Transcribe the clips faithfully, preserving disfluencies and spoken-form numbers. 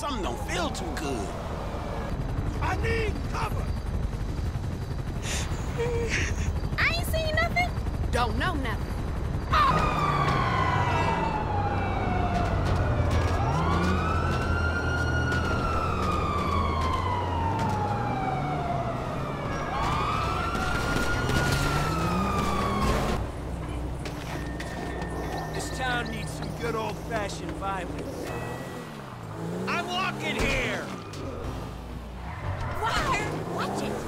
something don't feel too good. I need cover! I ain't seen nothing. Don't know nothing. This town needs some good old-fashioned violence. I'm walking here! Walker, watch it.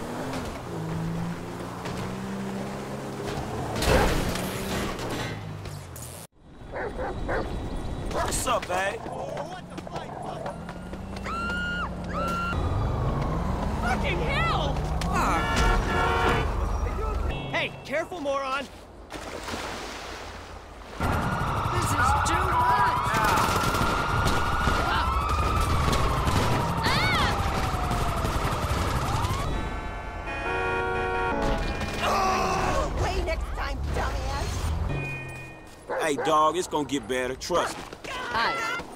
What's up, babe? Fucking hell! Hey, careful, moron! This is too much. Way next time, dumbass. Hey, dog, it's gonna get better. Trust me. Hi.